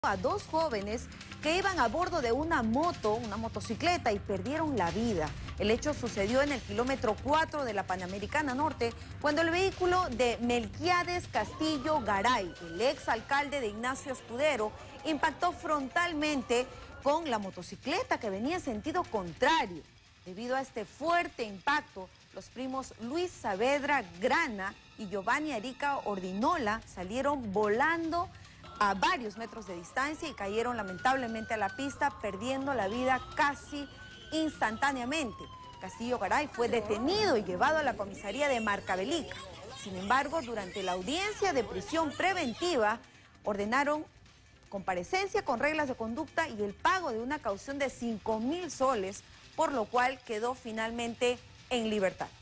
A dos jóvenes que iban a bordo de una motocicleta y perdieron la vida. El hecho sucedió en el kilómetro 4 de la Panamericana Norte, cuando el vehículo de Melquiades Castillo Garay, el exalcalde de Ignacio Escudero, impactó frontalmente con la motocicleta que venía en sentido contrario. Debido a este fuerte impacto, los primos Luis Saavedra Grana y Giovanni Arica Ordinola salieron volando a varios metros de distancia y cayeron lamentablemente a la pista, perdiendo la vida casi instantáneamente. Castillo Garay fue detenido y llevado a la comisaría de Marcavelica. Sin embargo, durante la audiencia de prisión preventiva, ordenaron comparecencia con reglas de conducta y el pago de una caución de 5.000 soles, por lo cual quedó finalmente en libertad.